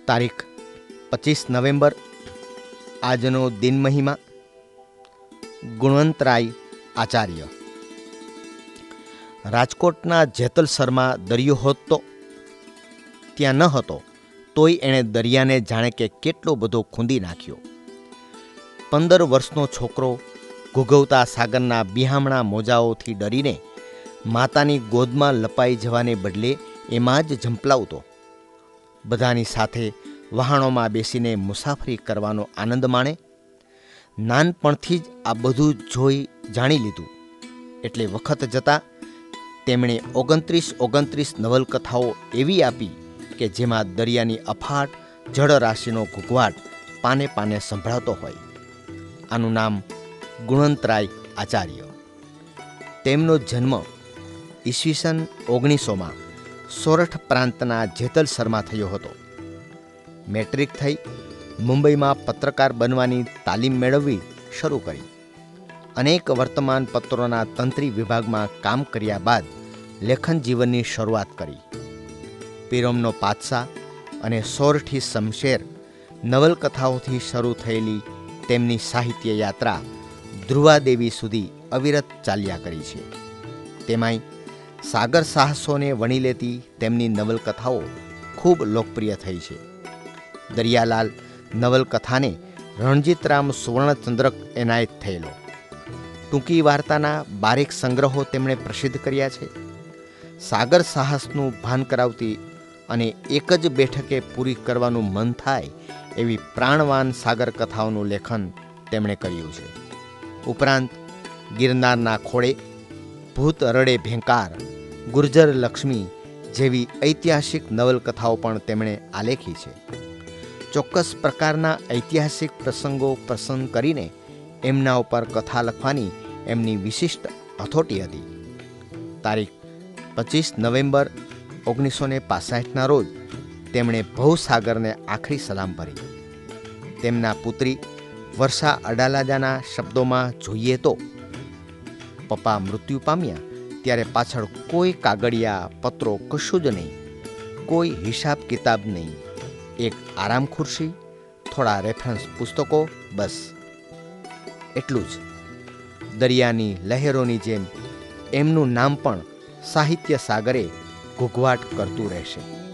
તારીખ 25 નવેમ્બર આજનો દિન મહિમા ગુણવંતરાય આચાર્ય. રાજકોટના જેતલસરમાં દરિયો હોત તો ત્યાં ન હતો, તોય એણે દરિયાને જાણે કે કેટલો બધો ખૂંદી નાખ્યો. 15 વર્ષનો છોકરો ઘૂઘવતા સાગરના બિહામણા મોજાઓથી ડરીને માતાની ગોદમાં લપાઈ જવાને બદલે એમાં જ ઝંપલાવતો. બધાની સાથે વહાણોમાં બેસીને મુસાફરી કરવાનો આનંદ માણે. નાનપણથી જ આ બધું જોઈ જાણી લીધું એટલે વખત જતાં તેમણે 29 નવલકથાઓ એવી આપી કે જેમાં દરિયાની અફાટ જળરાશિનો ઘૂઘવાટ પાને પાને સંભળાતો હોય. આનું નામ ગુણવંતરાય આચાર્ય. તેમનો જન્મ ઈસવીસન 1900માં સોરઠ પ્રાંતના જેતલસરમાં થયો હતો. મેટ્રિક થઈ મુંબઈમાં પત્રકાર બનવાની તાલીમ મેળવવી શરૂ કરી. અનેક વર્તમાન પત્રોના તંત્રી વિભાગમાં કામ કર્યા બાદ લેખન જીવનની શરૂઆત કરી. પીરોમનો પાતશા અને સોરઠી શમશેર નવલકથાઓથી શરૂ થયેલી તેમની સાહિત્ય યાત્રા ધ્રુવાદેવી સુધી અવિરત ચાલ્યા કરી છે. તેમાંય સાગર સાહસોને વણી લેતી તેમની નવલકથાઓ ખૂબ લોકપ્રિય થઈ છે. દરિયાલાલ નવલકથાને રણજીતરામ સુવર્ણચંદ્રક એનાયત થયેલો. ટૂંકી વાર્તાના બારીક સંગ્રહો તેમણે પ્રસિદ્ધ કર્યા છે. સાગર સાહસનું ભાન કરાવતી અને એક જ બેઠકે પૂરી કરવાનું મન થાય એવી પ્રાણવાન સાગર કથાઓનું લેખન તેમણે કર્યું છે. ઉપરાંત ગિરનારના ખોળે, ભૂત રડે ભેંકાર, ગુર્જર લક્ષ્મી જેવી ઐતિહાસિક નવલકથાઓ પણ તેમણે આલેખી છે. ચોક્કસ પ્રકારના ઐતિહાસિક પ્રસંગો પસંદ કરીને એમના ઉપર કથા લખવાની એમની વિશિષ્ટ હથોટી હતી. તારીખ 25 નવેમ્બર 1965ના રોજ તેમણે ભવસાગરને આખરી સલામ ભરી. તેમના પુત્રી વર્ષા અડાલાજાના શબ્દોમાં જોઈએ તો, પપ્પા મૃત્યુ પામ્યા ત્યારે પાછળ કોઈ કાગળિયા પત્રો કશું જ નહીં, કોઈ હિસાબ કિતાબ નહીં, એક આરામ ખુરશી, થોડા રેફરન્સ પુસ્તકો, બસ એટલું જ. દરિયાની લહેરોની જેમ એમનું નામ પણ સાહિત્ય સાગરે ઘૂઘવાટ કરતું રહેશે.